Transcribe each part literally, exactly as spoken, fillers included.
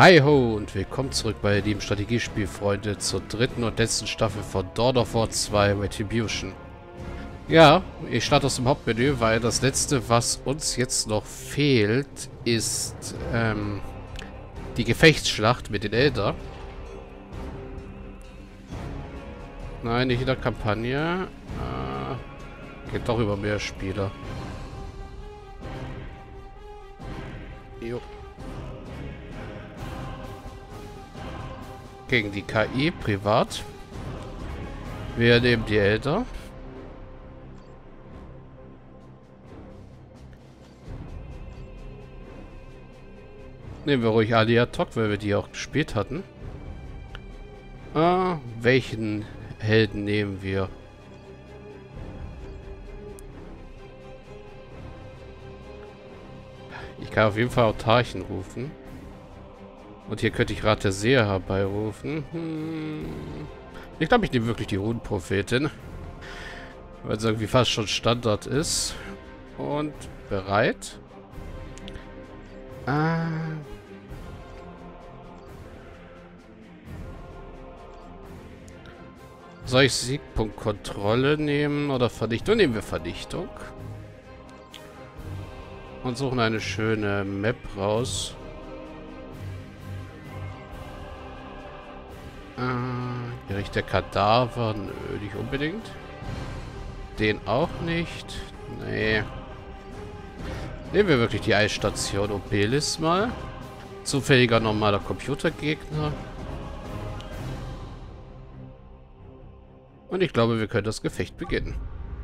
Hi ho und willkommen zurück bei lieben Strategiespielfreunde zur dritten und letzten Staffel von Dawn of War zwei Retribution. Ja, ich starte aus dem Hauptmenü, weil das letzte, was uns jetzt noch fehlt, ist ähm, die Gefechtsschlacht mit den Elder. Nein, nicht in der Kampagne. Äh, geht doch über mehr Spieler. Jo. Gegen die K I, privat. Wir nehmen die Elder. Nehmen wir ruhig Alia Tok, weil wir die auch gespielt hatten. Ah, welchen Helden nehmen wir? Ich kann auf jeden Fall Autarchen rufen. Und hier könnte ich Rat der Seher herbeirufen. Hm. Ich glaube, ich nehme wirklich die Runenprophetin. Weil es irgendwie fast schon Standard ist. Und bereit. Ah. Soll ich Siegpunktkontrolle nehmen oder Vernichtung? Nehmen wir Vernichtung. Und suchen eine schöne Map raus. Äh, Gericht der Kadaver. Nö, nicht unbedingt. Den auch nicht. Nee. Nehmen wir wirklich die Eisstation Obelis mal. Zufälliger normaler Computergegner. Und ich glaube, wir können das Gefecht beginnen.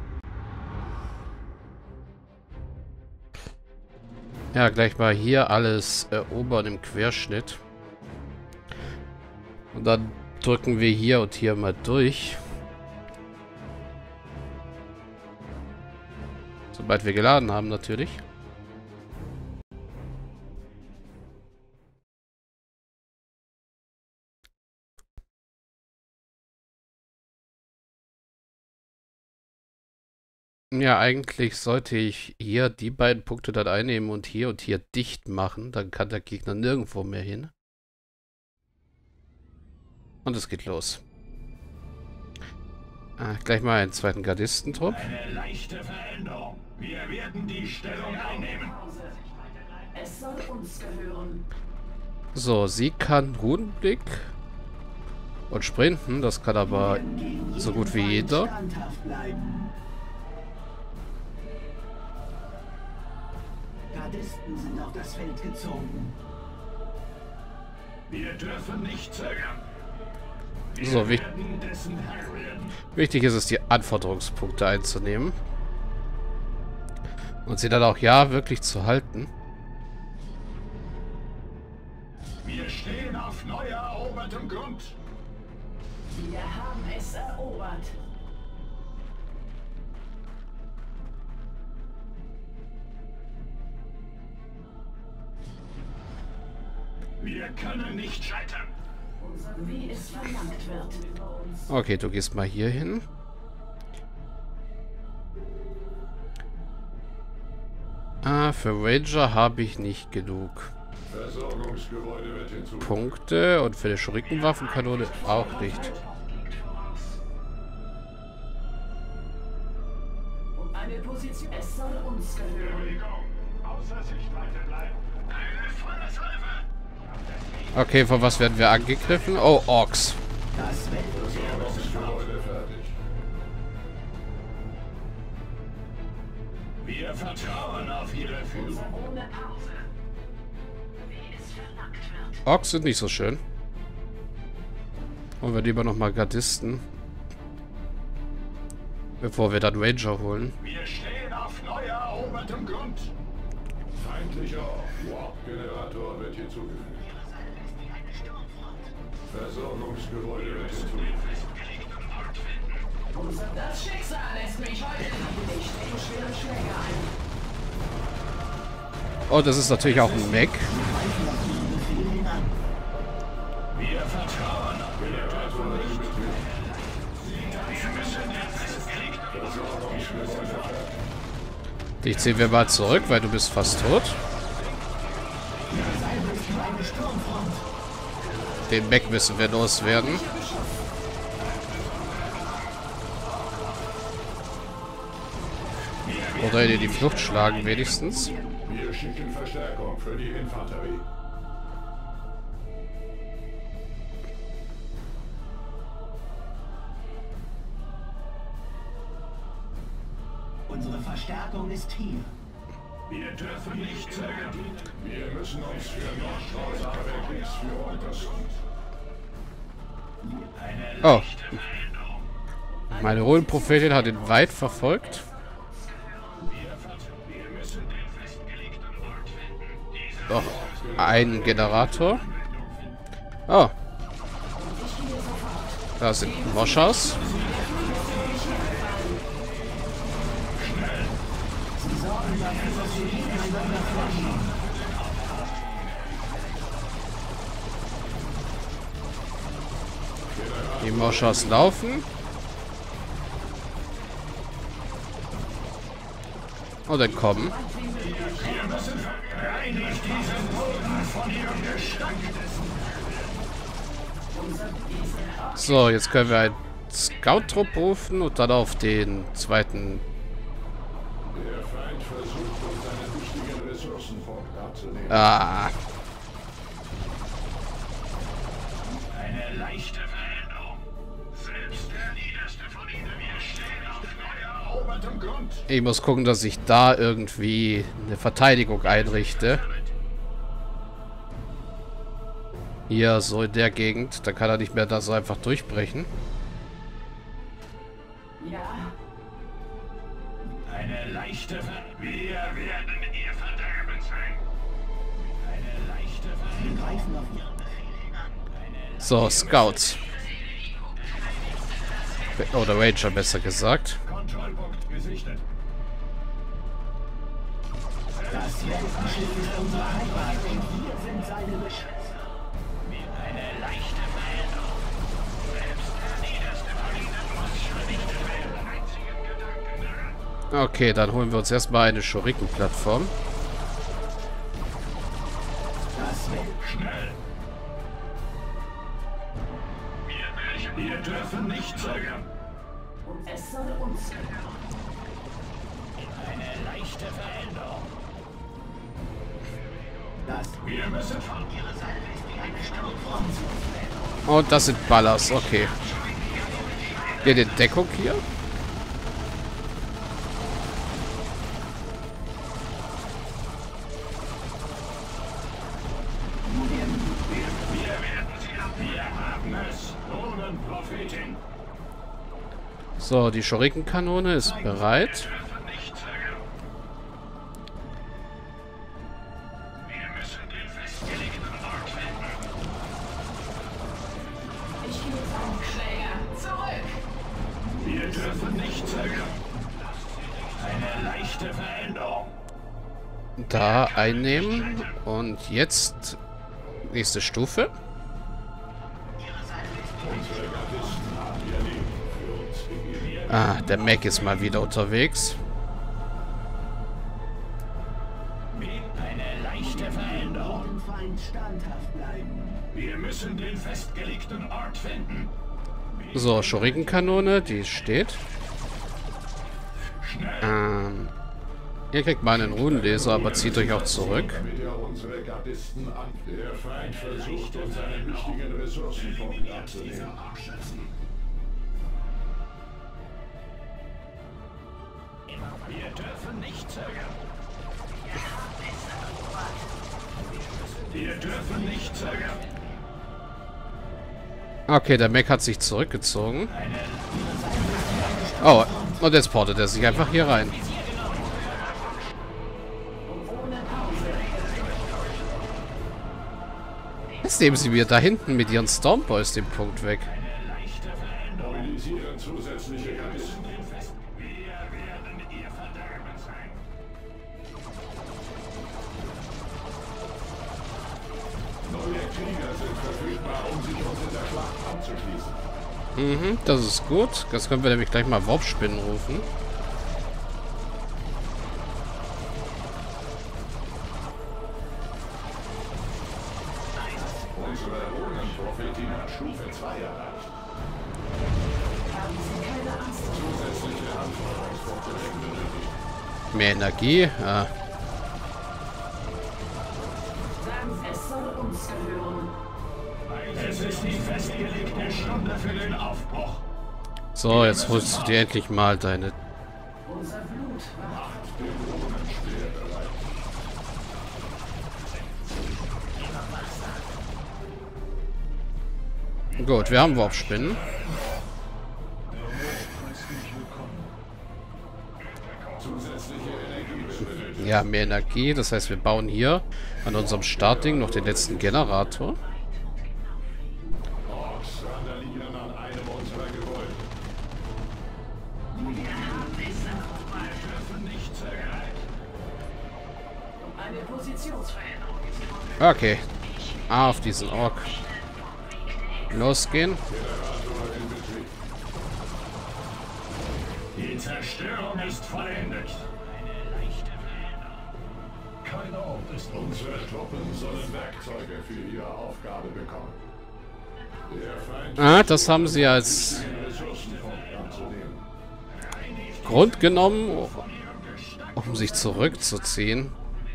Ja, gleich mal hier alles erobern im Querschnitt. Und dann drücken wir hier und hier mal durch. Sobald wir geladen haben, natürlich. Ja, eigentlich sollte ich hier die beiden Punkte dann einnehmen und hier und hier dicht machen. Dann kann der Gegner nirgendwo mehr hin. Und es geht los. Ah, gleich mal einen zweiten Gardistentrupp. Eine leichte Veränderung. Wir werden die Stellung einnehmen. Es soll uns gehören. So, sie kann Runenblick und Sprinten. Das kann aber so gut wie jeder. Gardisten sind auf das Feld gezogen. Wir dürfen nicht zögern. Wir So, wich werden dessen Herr werden. wichtig ist es, die Anforderungspunkte einzunehmen. Und sie dann auch ja wirklich zu halten. Wir stehen auf neu erobertem Grund. Wir haben es erobert. Wir können nicht scheitern. Wie es verlangt wird. Okay, du gehst mal hier hin. Ah, für Ranger habe ich nicht genug Versorgungsgebäude wird hinzu. Punkte. Und für die Schurkenwaffenkanone auch nicht. Eine Position. Es soll uns gehören. Außer Sichtweite bleiben. Eine volle Salve. Okay, von was werden wir angegriffen? Oh, Orks. Das Versorgungsgebäude fertig. Wir vertrauen auf Ihre Führung. ohne Pause. Wie es verlangt wird. Orks sind nicht so schön. Und wir lieber nochmal Gardisten. Bevor wir dann Ranger holen. Wir stehen auf neu erobertem Grund. Feindlicher Warp-Generator wird hinzugefügt. Versorgungsgebäude wird hinzugefügt. Das Schicksal lässt mich heute nicht in schwere Schläge ein. Oh, das ist natürlich auch ein Mech. Wir vertrauen auf Generator. Dich ziehen wir mal zurück, weil du bist fast tot. Eine Sturmfront. Den Mech müssen wir loswerden. Oder in die Flucht schlagen wenigstens. Wir schicken Verstärkung für die Infanterie. Unsere Verstärkung ist hier. Wir dürfen nicht zögern. Wir müssen uns für noch grausame Kriegsführung rüsten. Oh. Meine Hohenprophetin hat ihn weit verfolgt. Doch, ein Generator. Oh. Da sind Moschas. Die Moschas laufen. Und dann kommen. So, jetzt können wir einen Scout-Trupp rufen und dann auf den zweiten. Der Feind versucht, uns einen wichtigen Ressourcenpunkt abzunehmen. Ah. Eine leichte Veränderung. Selbst der niederste von ihnen, wir stehen auf neu erobertem Grund. Ich muss gucken, dass ich da irgendwie eine Verteidigung einrichte. Hier, so in der Gegend. Da kann er nicht mehr da so einfach durchbrechen. Ja, Eine leichte Ver... Wir werden ihr Verderben sein. Eine leichte Wir Veränderung. greifen auf Ihre Befehle an. So, Scouts. Oder Ranger, besser gesagt. Kontrollpunkt gesichtet. Das Weltenschiff ist unsere Heimat und wir sind seine Beschützer. Eine leichte Veränderung. Selbst der niederste von ihnen muss vernichtet werden. Einzigen Gedanken daran. Okay, dann holen wir uns erstmal eine Schuriken-Plattform. Das Welt Schnell. Wir, wir dürfen nicht zögern. und es soll uns gehören. Eine leichte Veränderung. das Wir müssen von ihre Seite ist wie eine Sturmfront. Und das sind Ballers, okay. Geht in Deckung hier. Wir haben es. Drohnenprophetin. So, die Schurikenkanone ist bereit. Dürfen nicht zögern. Wir müssen den festgelegten Ort finden. Ich gehe seinen Schläger zurück. Wir dürfen nicht zögern. Eine leichte Veränderung. Da einnehmen. Und jetzt nächste Stufe. Unsere Gardisten haben ihr Leben für uns gegeben. Ah, der Mac ist mal wieder unterwegs. Eine leichte Veränderung. Dem Feind standhaft bleiben. Wir müssen den festgelegten Ort finden. So, Schurikenkanone, die steht. Ähm, ihr kriegt mal einen Runenleser, aber zieht euch auch zurück. Damit er unsere Gardisten an. Der Feind versucht, uns einen wichtigen Ressourcenpunkt abzunehmen. Wir dürfen nicht zögern. Wir dürfen nicht zögern. Okay, der Mac hat sich zurückgezogen. Oh, und jetzt portet er sich einfach hier rein. Jetzt nehmen sie mir da hinten mit ihren Stormboys den Punkt weg. Mobilisieren zusätzliche Gardisten. Wir werden ihr Verderben sein. Neue Krieger sind verfügbar, um sich uns in der Schlacht anzuschließen. Mhm, das ist gut. Das können wir nämlich gleich mal Warpspinnen rufen. Unsere Runenprophetin hat Stufe zwei erreicht. Haben Sie keine Angst. Zusätzliche Anforderungspunkte werden benötigt. Mehr Energie. Ja. Sagen Sie, es soll uns gehören. Es ist die festgelegte Stunde für den Aufbruch. So, jetzt holst du dir endlich mal deine... Unser Blut wacht. Macht den Runenspeer bereit. Gut, wir haben Warpspinnen. Zusätzliche Energie wird benötigt. Ja, mehr Energie. Das heißt, wir bauen hier an unserem Startding noch den letzten Generator. Orks randalieren an einem unserer Gebäude. Dürfen nicht zergreifen. Eine Positionsveränderung. Okay. Ah, auf diesen Ork. Losgehen. Generator in Betrieb. Die Zerstörung ist vollendet. Eine leichte Veränderung. Kein Ort ist uns. Unsere Truppen sollen Werkzeuge für ihre Aufgabe bekommen. Der Feind Ah, das haben sie als Ressourcenpunkt anzunehmen. Grund genommen, um sich zurückzuziehen.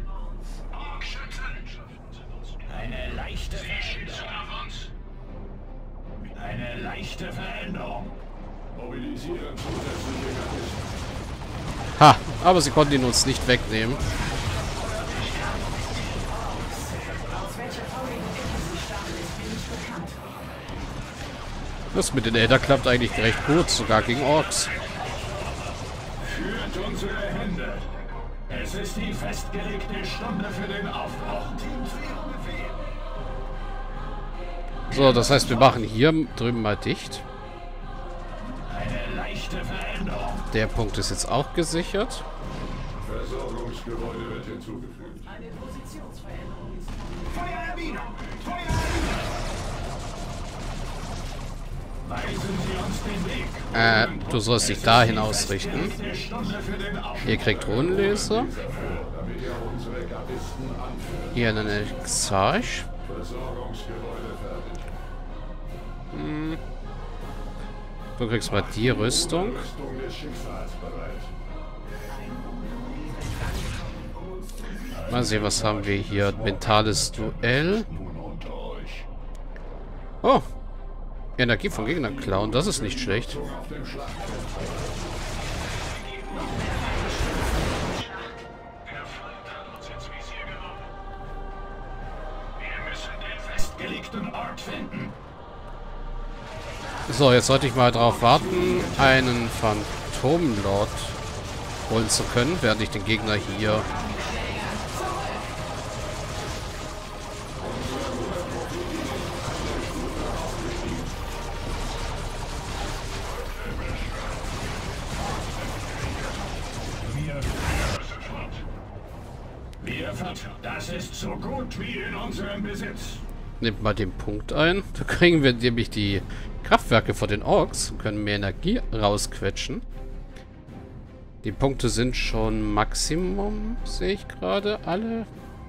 Eine leichte Veränderung. Eine leichte Veränderung. Mobilisieren zusätzliche Mechanismen. Ha, aber sie konnten ihn uns nicht wegnehmen. Aus welcher traurigen Ecke Sie stammen, ist mir nicht bekannt. Das mit den Elder klappt eigentlich recht gut, sogar gegen Orks. Führt unsere Hände. Es ist die festgelegte Stunde für den Aufbruch. So, das heißt, wir machen hier drüben mal dicht. Eine leichte Veränderung. Der Punkt ist jetzt auch gesichert. Versorgungsgebäude wird hinzugefügt. Eine Positionsveränderung ist Feuererwiderung! Weisen Sie uns den Weg. Äh, du sollst dich dahin ausrichten. Festgelegte Stunde für den Aufbruch. Ihr kriegt Runenlaser. Damit ihr unsere Gardisten anführt. Hier einen Exarch. Versorgungsgebäude fertig. Du kriegst mal die Rüstung. Rüstung des Schicksals bereit. Mal sehen, was haben wir hier. Mentales Duell. Nun unter euch. Oh. Energie von Gegnern klauen. Das ist nicht schlecht. Auf dem Schlachtfeld. Erfolg hat uns ins Visier genommen. Wir müssen den festgelegten Ort finden. So, jetzt sollte ich mal darauf warten, einen Phantomlord holen zu können, während ich den Gegner hier... Wir vert- Das ist so gut wie in unserem Besitz. Nehmt mal den Punkt ein. Da kriegen wir nämlich die Kraftwerke von den Orks und können mehr Energie rausquetschen. Die Punkte sind schon Maximum, sehe ich gerade, alle.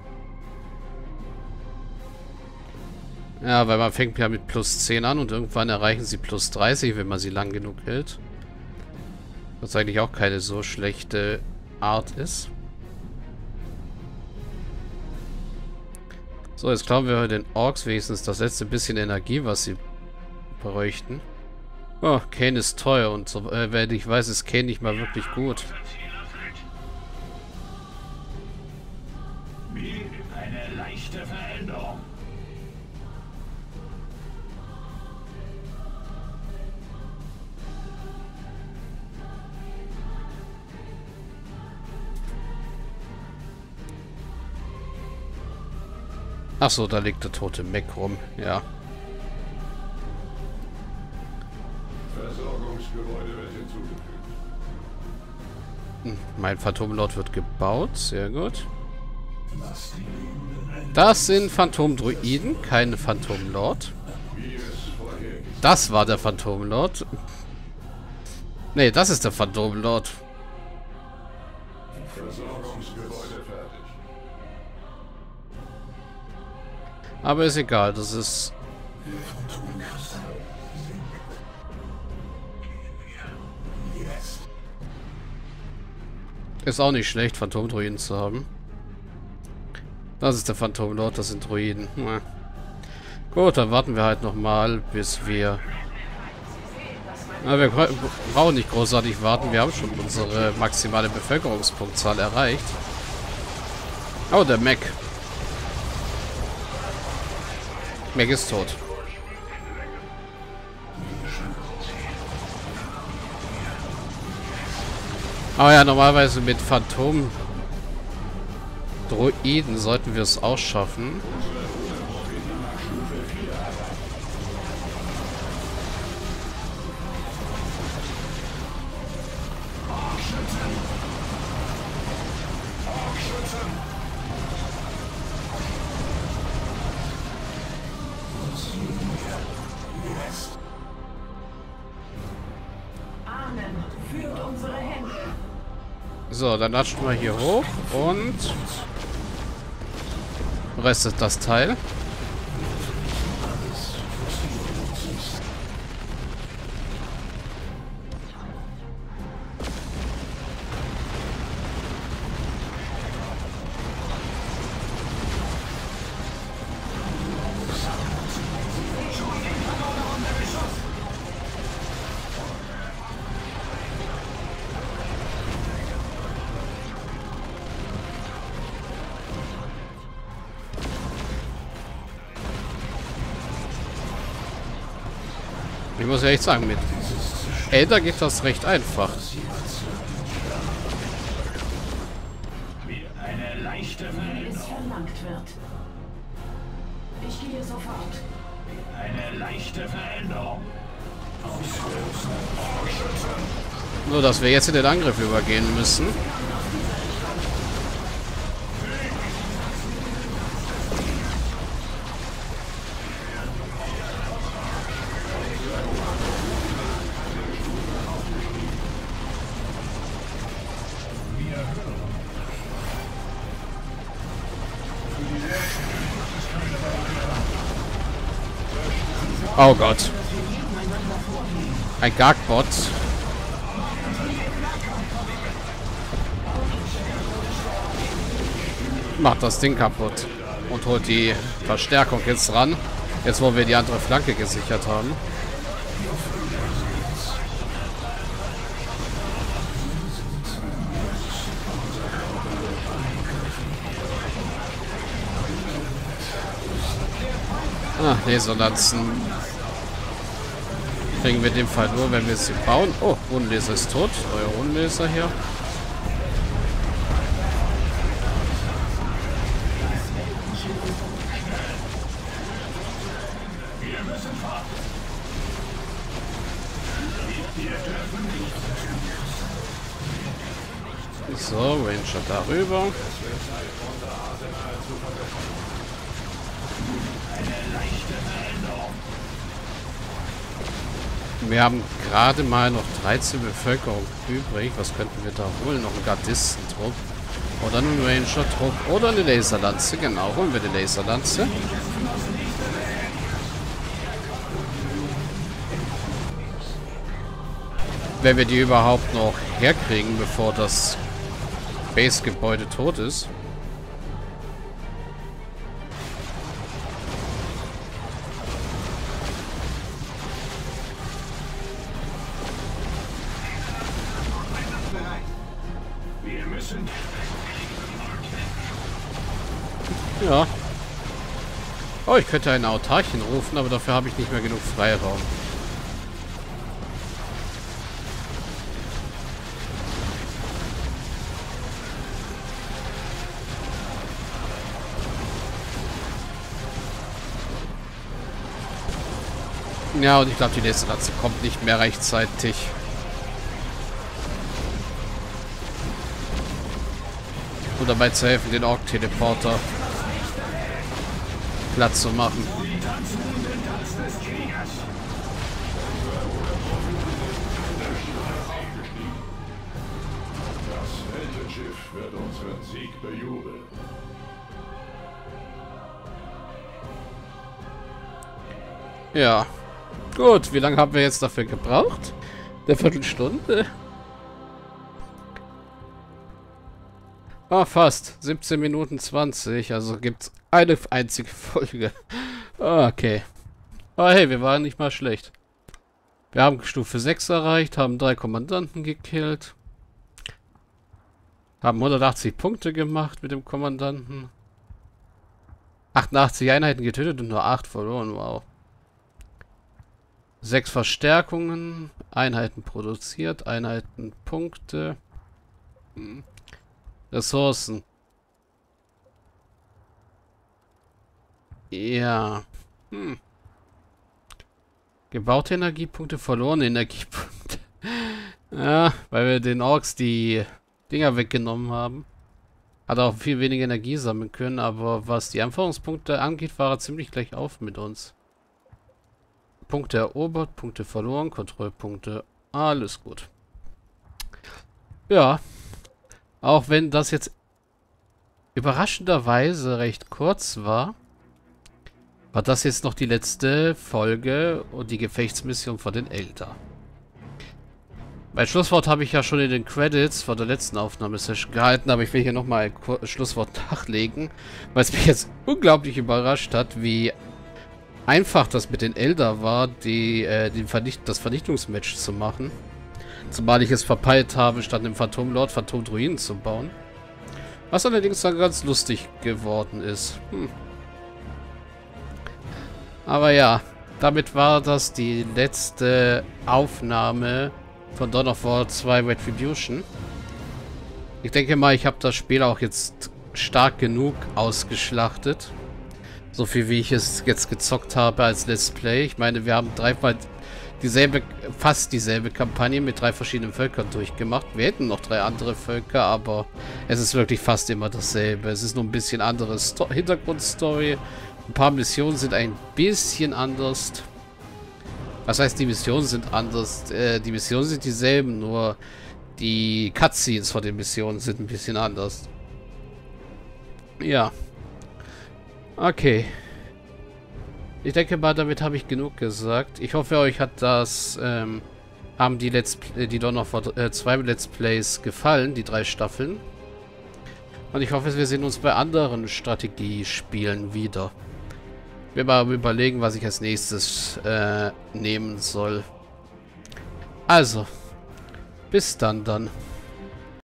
Ja, weil man fängt ja mit plus zehn an und irgendwann erreichen sie plus dreißig, wenn man sie lang genug hält. Was eigentlich auch keine so schlechte Art ist. So, jetzt klauen wir den Orks wenigstens das letzte bisschen Energie, was sie bräuchten. Oh, Kane ist teuer und so, äh, wer nicht weiß, ist Kane nicht mal wirklich gut. Wie eine leichte Veränderung. Ach so, da liegt der tote Mech rum. Ja. Versorgungsgebäude wird hinzugefügt. Hm, mein Phantomlord wird gebaut. Sehr gut. Das sind Phantomdruiden, keine Phantomlord. Wie es vorher ist. Das war der Phantomlord. Nee, das ist der Phantomlord. Versorgungsgebäude fertig. Aber ist egal, das ist... Ist auch nicht schlecht, Phantomdruiden zu haben. Das ist der Phantomlord, das sind Druiden. Ja. Gut, dann warten wir halt nochmal, bis wir... Na, wir brauchen nicht großartig warten, wir haben schon unsere maximale Bevölkerungspunktzahl erreicht. Oh, der Mac. Mac ist tot. Aber ja, normalerweise mit Phantom Droiden sollten wir es auch schaffen. Ahnen führt unsere Hände. So, dann latschen wir hier hoch und restet das Teil. Ich muss ja echt sagen, mit Elder geht das recht einfach. Wie eine leichte Wenn es Veränderung. verlangt wird. Ich gehe sofort. Eine leichte Veränderung. Nur, dass wir jetzt in den Angriff übergehen müssen. Oh Gott. Ein Gargbot. Macht das Ding kaputt. Und holt die Verstärkung jetzt ran. Jetzt, wo wir die andere Flanke gesichert haben. Ah, Laserlanzen kriegen wir in dem Fall nur, wenn wir sie bauen. Oh, Rundenlaser ist tot. Euer Rundenlaser hier. So, Ranger darüber. Wir haben gerade mal noch dreizehn Bevölkerung übrig. Was könnten wir da holen? Noch einen Gardistentrupp. Oder einen Ranger-Trupp. Oder eine Laserlanze. Genau, holen wir die Laserlanze. Wenn wir die überhaupt noch herkriegen, bevor das Base-Gebäude tot ist. Wir müssen Ja. Oh, ich könnte einen Autarchen rufen, aber dafür habe ich nicht mehr genug Freiraum. Ja, und ich glaube, die nächste Lanze kommt nicht mehr rechtzeitig. Und dabei zu helfen, den Ork-Teleporter Platz zu machen. Das Weltenschiff wird unseren Sieg bejubeln. Ja. Gut, wie lange haben wir jetzt dafür gebraucht? Eine Viertelstunde? Ah, fast. siebzehn Minuten zwanzig. Also gibt es eine einzige Folge. Okay. Aber hey, wir waren nicht mal schlecht. Wir haben Stufe sechs erreicht, haben drei Kommandanten gekillt. Haben hundertachtzig Punkte gemacht mit dem Kommandanten. achtundachtzig Einheiten getötet und nur acht verloren. Wow. sechs Verstärkungen. Einheiten produziert. Einheiten Punkte. Hm. Ressourcen. Ja. Hm. Gebaute Energiepunkte, verlorene Energiepunkte. Ja, weil wir den Orks die Dinger weggenommen haben. Hat auch viel weniger Energie sammeln können, aber was die Anforderungspunkte angeht, war er ziemlich gleich auf mit uns. Punkte erobert, Punkte verloren, Kontrollpunkte. Alles gut. Ja. Auch wenn das jetzt überraschenderweise recht kurz war, war das jetzt noch die letzte Folge und die Gefechtsmission von den Elder. Mein Schlusswort habe ich ja schon in den Credits von der letzten Aufnahmesession gehalten, aber ich will hier nochmal ein Kur Schlusswort nachlegen, weil es mich jetzt unglaublich überrascht hat, wie einfach das mit den Elder war, die, äh, den Vernicht das Vernichtungsmatch zu machen. Zumal ich es verpeilt habe, statt einem Phantomlord Phantomdruiden zu bauen. Was allerdings dann ganz lustig geworden ist. Hm. Aber ja, damit war das die letzte Aufnahme von Dawn of War zwei Retribution. Ich denke mal, ich habe das Spiel auch jetzt stark genug ausgeschlachtet. So viel wie ich es jetzt gezockt habe als Let's Play. Ich meine, wir haben dreimal dieselbe, fast dieselbe Kampagne mit drei verschiedenen Völkern durchgemacht. Wir hätten noch drei andere Völker, aber es ist wirklich fast immer dasselbe. Es ist nur ein bisschen andere Sto- Hintergrundstory. Ein paar Missionen sind ein bisschen anders. Was heißt, die Missionen sind anders? Äh, die Missionen sind dieselben, nur die Cutscenes von den Missionen sind ein bisschen anders. Ja. Okay. Ich denke mal, damit habe ich genug gesagt. Ich hoffe, euch hat das, ähm, haben die Let's Play, die Dawn of War äh, zwei Let's Plays gefallen, die drei Staffeln. Und ich hoffe, wir sehen uns bei anderen Strategiespielen wieder. Ich will mal überlegen, was ich als nächstes äh, nehmen soll. Also, bis dann dann.